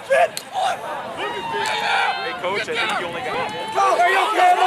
Hey, Coach, I think you only got it.